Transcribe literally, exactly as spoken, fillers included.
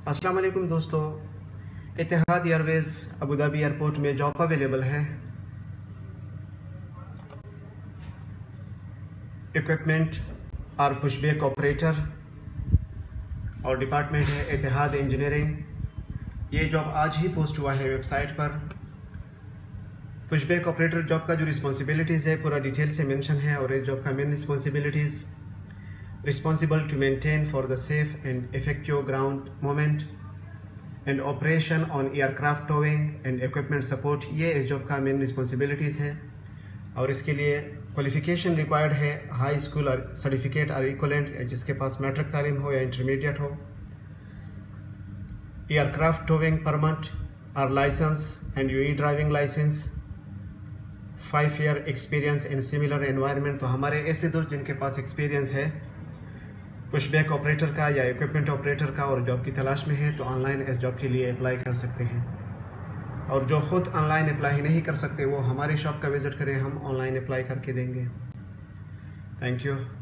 السلام علیکم دوستو، اتحاد ایئرویز ابوظہبی ایئرپورٹ میں جاب اویلیبل ہے۔ اکوپمنٹ اور پش بیک آپریٹر اور ڈپارٹمنٹ ہے اتحاد انجینئرنگ۔ یہ جاب آج ہی پوسٹ ہوا ہے ویب سائٹ پر۔ پش بیک آپریٹر جاب کا جو رسپانسبلٹیز ہے پورا ڈیٹیل سے مینشن ہے، اور اس جاب کا main responsibilities responsible to maintain for the safe and effective ground movement and operation on aircraft towing and equipment support۔ یہ اس جاب کا مین رسپانسبلٹیز ہے، اور اس کے لیے کوالیفیکیشن ریکوائرڈ ہے ہائی اسکول اور سرٹیفکیٹ اور ایکولنٹ، جس کے پاس میٹرک تعلیم ہو یا انٹرمیڈیٹ ہو، ایئرکرافٹ ٹوئنگ پرمٹ اور licence and U E driving licence, five year experience in similar environment. تو ہمارے ایسے دوست جن کے پاس ایکسپیرینس ہے پش بیک آپریٹر کا یا اکوپمنٹ آپریٹر کا اور جاب کی تلاش میں ہے، تو آن لائن اس جاب کے لیے اپلائی کر سکتے ہیں۔ اور جو خود آن لائن اپلائی نہیں کر سکتے وہ ہمارے شاپ کا وزٹ کریں، ہم آن لائن اپلائی کر کے دیں گے۔ Thank you.